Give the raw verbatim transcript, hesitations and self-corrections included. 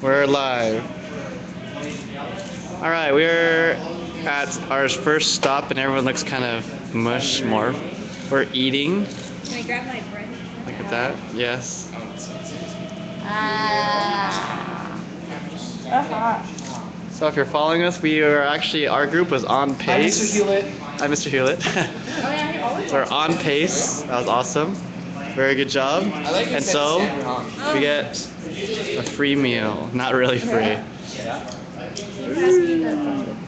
We're live. All right, we're at our first stop, and everyone looks kind of mush, more. We're eating. Can I grab my bread? Look at that. Yes. Ah. Uh-huh. So if you're following us, we are actually, our group was on pace. Hi, Mister Hewlett. Hi, Mister Hewlett. Oh yeah, he always. We're on pace. That was awesome. Very good job. I like And so we get a free meal. Not really free. Yeah. Pass me the phone.